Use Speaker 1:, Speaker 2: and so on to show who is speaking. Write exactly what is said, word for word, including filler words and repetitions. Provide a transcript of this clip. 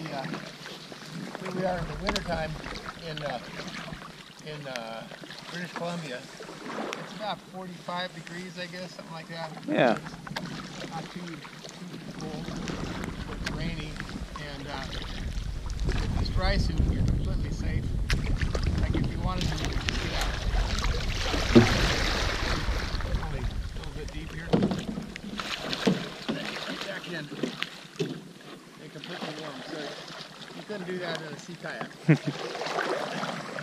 Speaker 1: uh, here we are in the wintertime in uh, in uh, British Columbia. It's about forty-five degrees, I guess, something like that.
Speaker 2: Yeah.
Speaker 1: It's not too, too cold, but it's rainy. And uh, with this dry suit, you're completely safe. Like if you wanted to, you could just get out. Only a little bit deep here. Get back in. They're completely warm, so you couldn't do that in a sea kayak.